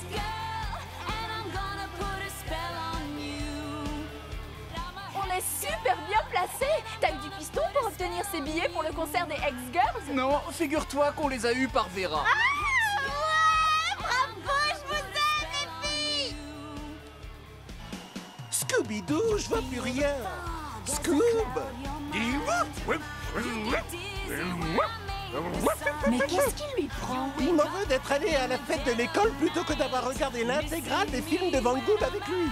On est super bien placés. T'as eu du piston pour obtenir ces billets pour le concert des X-Girls? Non, figure-toi qu'on les a eus par Vera. Scooby-Doo, je vois plus rien. Scoob! Mais qu'est-ce qui lui prend? Il m'en veut d'être allé à la fête de l'école plutôt que d'avoir regardé l'intégrale des films de Van Gogh avec lui.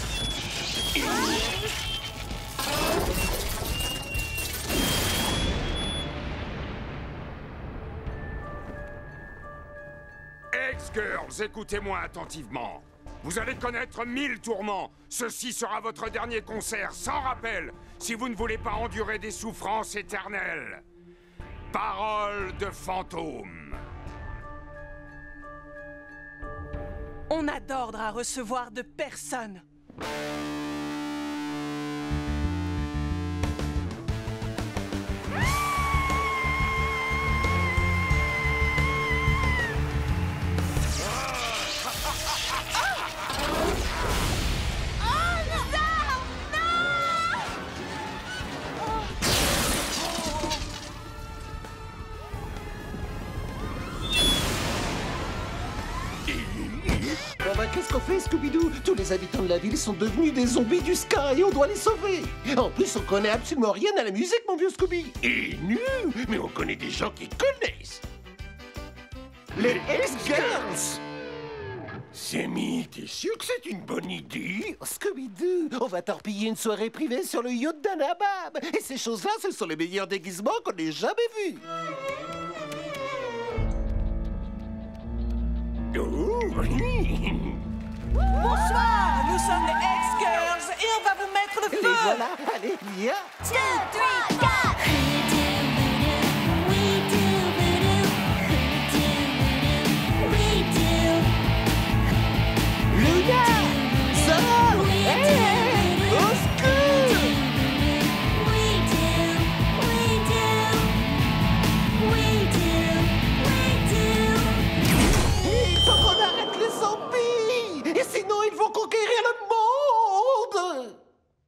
X-Girls, écoutez-moi attentivement. Vous allez connaître 1000 tourments. Ceci sera votre dernier concert, sans rappel, si vous ne voulez pas endurer des souffrances éternelles. Parole de fantôme. On n'a d'ordre à recevoir de personne. Bon bah qu'est-ce qu'on fait, Scooby-Doo? Tous les habitants de la ville sont devenus des zombies du Sky et on doit les sauver. En plus, on connaît absolument rien à la musique, mon vieux Scooby. Et nous, mais on connaît des gens qui connaissent. Les X-Girls! Sammy, t'es sûr que c'est une bonne idée? Scooby-Doo, on va torpiller une soirée privée sur le yacht d'Anabab. Et ces choses-là, ce sont les meilleurs déguisements qu'on ait jamais vus. Oh. Bonsoir, nous sommes les X-Girls et on va vous mettre le Les feu. voilà, allez, viens. 2, 3, 4. Luna! Sors! Hey! Au secours! Il faut qu'on arrête les zombies! Et sinon, ils vont conquérir le monde!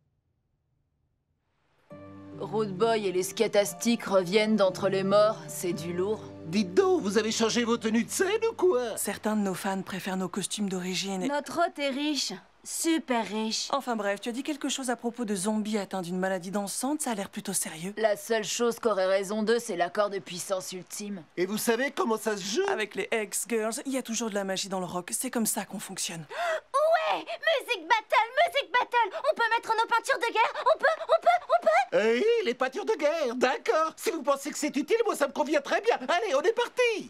Rude Boy et les Scatastiques reviennent d'entre les morts, c'est du lourd. Dites donc, vous avez changé vos tenues de scène ou quoi? Certains de nos fans préfèrent nos costumes d'origine. et- Notre hôte est riche, super riche. Enfin bref, tu as dit quelque chose à propos de zombies atteints d'une maladie dansante, ça a l'air plutôt sérieux. La seule chose qu'aurait raison d'eux, c'est l'accord de puissance ultime. Et vous savez comment ça se joue? Avec les X-Girls, il y a toujours de la magie dans le rock, c'est comme ça qu'on fonctionne. Ouais, musique battle. On peut mettre nos peintures de guerre, on peut. Hey, les peintures de guerre, d'accord. Si vous pensez que c'est utile, moi ça me convient très bien. Allez, on est parti.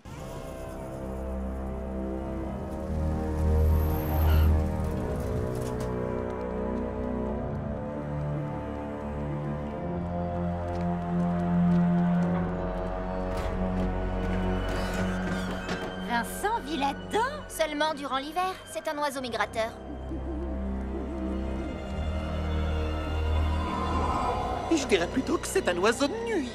Vincent vit là-dedans? Seulement durant l'hiver, c'est un oiseau migrateur. Je dirais plutôt que c'est un oiseau de nuit.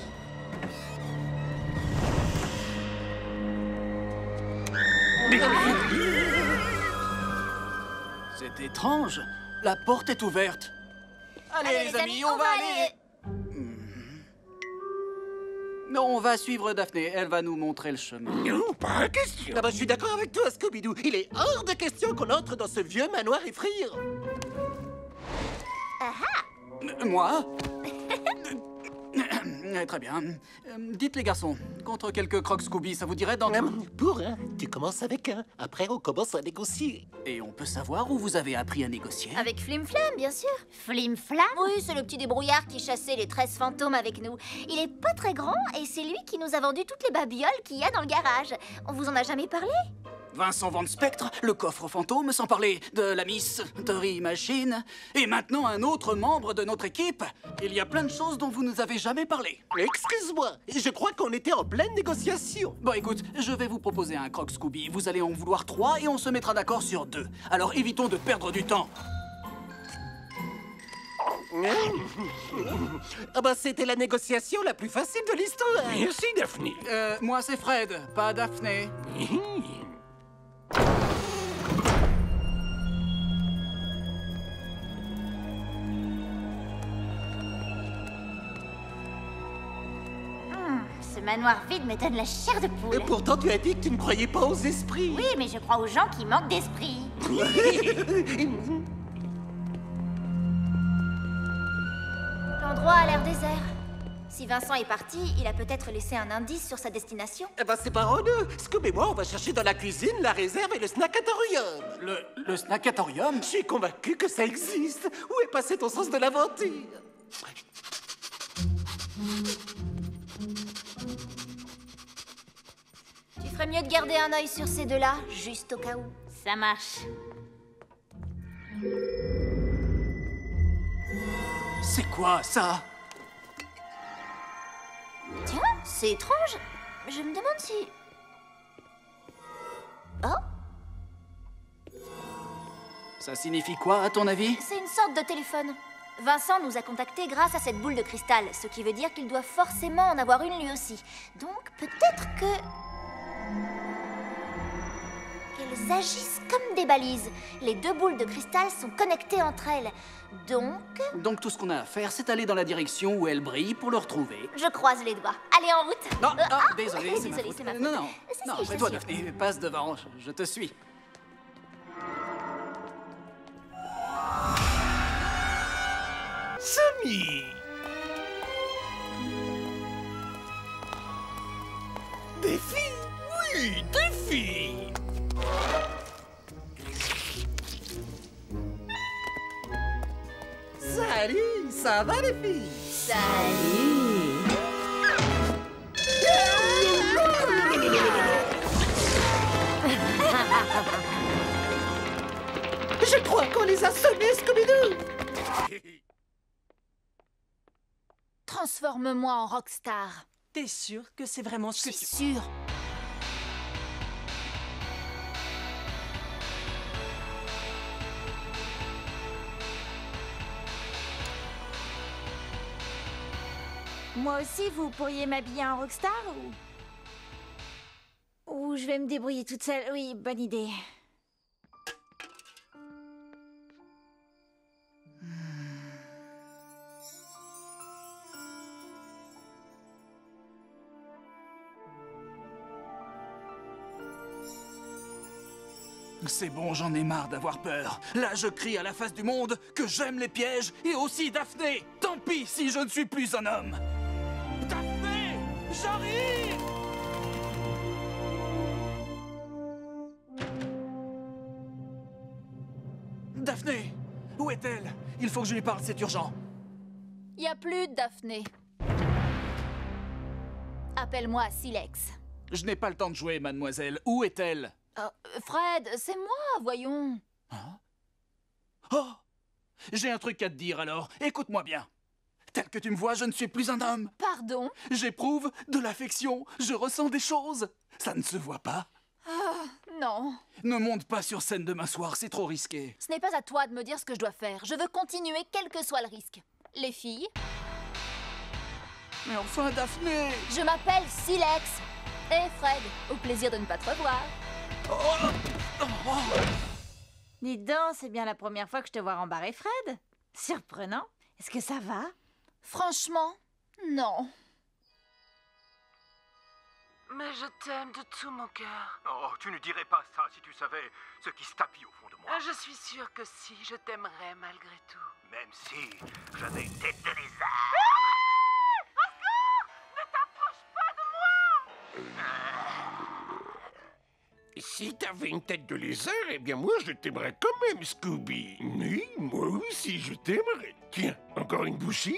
C'est étrange. La porte est ouverte. Allez, les amis, on va aller... Non, on va suivre Daphné. Elle va nous montrer le chemin. Non, pas question. Ah bah, je suis d'accord avec toi, Scooby-Doo. Il est hors de question qu'on entre dans ce vieux manoir effrayant. Moi Très bien. Dites les garçons, contre quelques crocs Scooby, ça vous dirait d'en... Pour un, tu commences avec un. Après, on commence à négocier. Et on peut savoir où vous avez appris à négocier? Avec Flim Flam, bien sûr. Flim Flam? Oui, c'est le petit débrouillard qui chassait les 13 fantômes avec nous. Il est pas très grand et c'est lui qui nous a vendu toutes les babioles qu'il y a dans le garage. On vous en a jamais parlé? Vincent Van Spectre, le coffre fantôme, sans parler de la Miss Tori Machine, et maintenant un autre membre de notre équipe. Il y a plein de choses dont vous nous avez jamais parlé. Excuse-moi, je crois qu'on était en pleine négociation. Bon, écoute, je vais vous proposer un croc Scooby. Vous allez en vouloir 3 et on se mettra d'accord sur 2. Alors évitons de perdre du temps. Ah bah, c'était la négociation la plus facile de l'histoire. Merci, Daphné. Moi c'est Fred, pas Daphné. manoir vide me donne la chair de poule. Et pourtant, tu as dit que tu ne croyais pas aux esprits. Oui, mais je crois aux gens qui manquent d'esprit. L'endroit a l'air désert. Si Vincent est parti, il a peut-être laissé un indice sur sa destination. Eh ben, c'est paroleux. Scoob et moi, on va chercher dans la cuisine, la réserve et le snackatorium. Le snackatorium? Je suis convaincu que ça existe. Où est passé ton sens de l'aventure? Tu ferais mieux de garder un œil sur ces deux-là, juste au cas où. Ça marche. C'est quoi, ça? Tiens, c'est étrange. Je me demande si... Oh, Ça signifie quoi, à ton avis? c'est une sorte de téléphone. Vincent nous a contactés grâce à cette boule de cristal, ce qui veut dire qu'il doit forcément en avoir une lui aussi. Donc peut-être que... qu'elles agissent comme des balises. Les deux boules de cristal sont connectées entre elles. Donc, tout ce qu'on a à faire, c'est aller dans la direction où elle brille pour le retrouver. je croise les doigts. Allez, en route. Non, Ah, désolé, c'est ma désolé, faute. c'est ma faute. Non, Si, non, si, je fais-toi, suis. Daphné, passe devant, je te suis. Samy! Des filles? Oui, des filles! Salut, ça va les filles? Je crois qu'on les a semés, Scooby-Doo. Transforme-moi en rockstar. T'es sûr que c'est vraiment ce Je que suis tu... sûre. Moi aussi, vous pourriez m'habiller en rockstar ou je vais me débrouiller toute seule. Oui, bonne idée. C'est bon, j'en ai marre d'avoir peur. Là, je crie à la face du monde que j'aime les pièges et aussi Daphné. Tant pis si je ne suis plus un homme. Daphné, j'arrive! Daphné, où est-elle? Il faut que je lui parle, c'est urgent. Y a plus de Daphné. Appelle-moi Silex. Je n'ai pas le temps de jouer, mademoiselle. Où est-elle? Fred, c'est moi, voyons. Oh! J'ai un truc à te dire alors. Écoute-moi bien. Tel que tu me vois, je ne suis plus un homme. Pardon? J'éprouve de l'affection. Je ressens des choses. Ça ne se voit pas. Non. Ne monte pas sur scène demain soir, c'est trop risqué. Ce n'est pas à toi de me dire ce que je dois faire. Je veux continuer quel que soit le risque. Les filles, Mais enfin, Daphné! je m'appelle Silex. Et Fred, au plaisir de ne pas te revoir. Dis donc, c'est bien la première fois que je te vois rembarrer Fred. Surprenant. Est-ce que ça va? Franchement, non. Mais je t'aime de tout mon cœur. Oh, tu ne dirais pas ça si tu savais ce qui se tapit au fond de moi. Je suis sûre que si, je t'aimerais malgré tout. Même si j'avais une tête de lézard. Si t'avais une tête de lézard, eh bien moi je t'aimerais quand même, Scooby. Oui, moi aussi je t'aimerais. Tiens, encore une bouchée?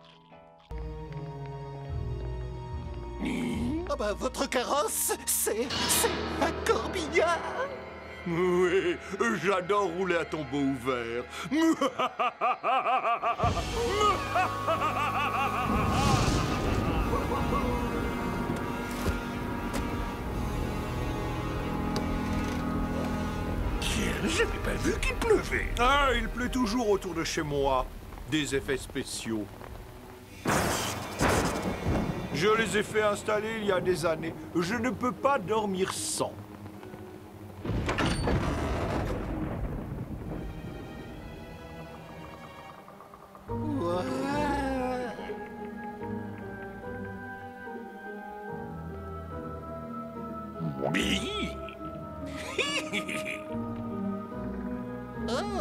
Ah bah, votre carrosse, c'est un corbillard. Oui, j'adore rouler à tombeau ouvert. Je n'ai pas vu qu'il pleuvait. Ah, il pleut toujours autour de chez moi. Des effets spéciaux. Je les ai fait installer il y a des années. Je ne peux pas dormir sans.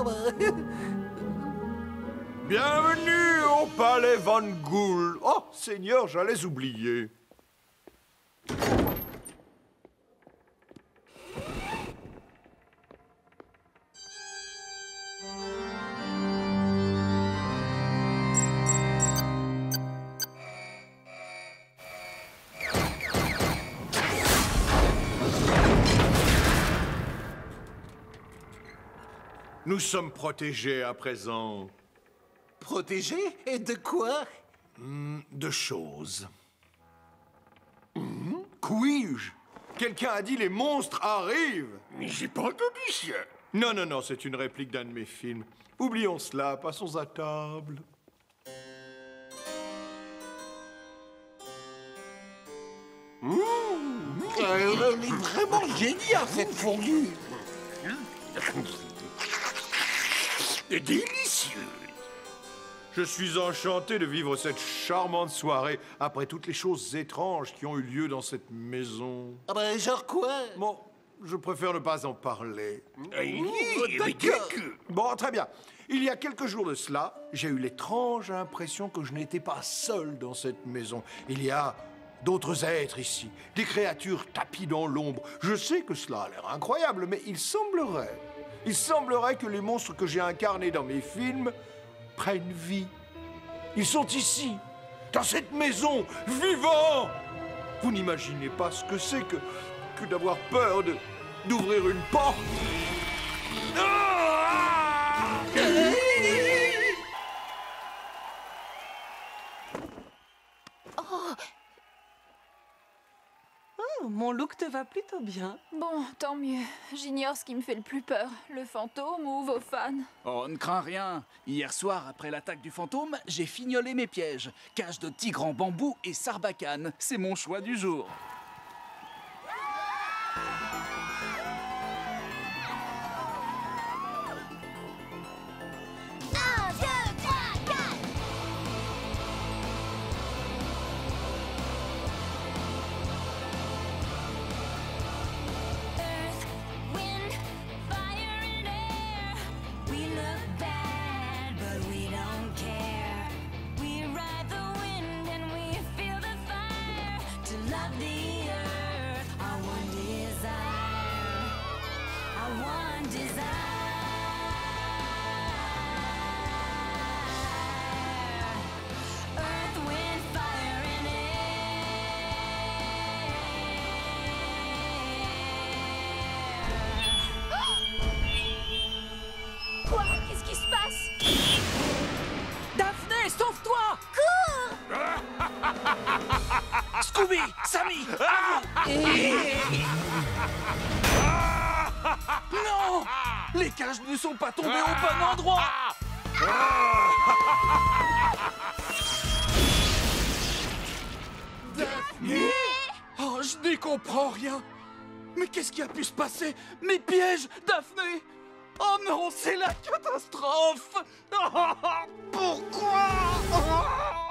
Bienvenue au palais Van Gool. Oh, Seigneur, j'allais oublier. Nous sommes protégés à présent. Protégé? Et de quoi? De choses. Couille-je? Quelqu'un a dit les monstres arrivent. Mais j'ai pas entendu ça. Non, non, non, c'est une réplique d'un de mes films. Oublions cela, passons à table. Elle est vraiment géniale, cette fondue. Délicieux. Je suis enchanté de vivre cette charmante soirée après toutes les choses étranges qui ont eu lieu dans cette maison. Ah ben, genre quoi? Bon, je préfère ne pas en parler. D'accord. Bon, très bien. Il y a quelques jours de cela, j'ai eu l'étrange impression que je n'étais pas seul dans cette maison. Il y a d'autres êtres ici, des créatures tapies dans l'ombre. Je sais que cela a l'air incroyable, mais il semblerait que les monstres que j'ai incarnés dans mes films prennent vie. Ils sont ici, dans cette maison, vivants. Vous n'imaginez pas ce que c'est que d'avoir peur d'ouvrir une porte. Oh, mon look te va plutôt bien. Bon, tant mieux. J'ignore ce qui me fait le plus peur. Le fantôme ou vos fans? Oh, ne crains rien. Hier soir, après l'attaque du fantôme, j'ai fignolé mes pièges. Cage de tigre en bambou et sarbacane. C'est mon choix du jour. Quoi? Qu'est-ce qui se passe? Daphné, sauve-toi! Scooby, Sammy, à vous! Non! Les cages ne sont pas tombées au bon endroit! Daphné! Oh, je n'y comprends rien! Mais qu'est-ce qui a pu se passer? Mes pièges, Daphné! Oh non, c'est la catastrophe! Pourquoi?